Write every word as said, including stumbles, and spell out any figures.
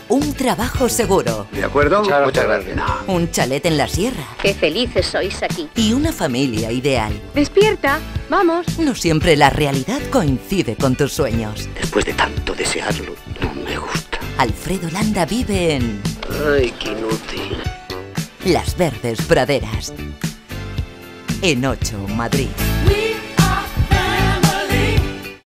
un trabajo seguro. ¿De acuerdo? Muchas, Muchas gracias. gracias. Un chalet en la sierra. Qué felices sois aquí. Y una familia ideal. Despierta, vamos. No siempre la realidad coincide con tus sueños. Después de tanto desearlo, no me gusta. Alfredo Landa vive en... Ay, qué inútil. Las Verdes Praderas. En ocho, Madrid.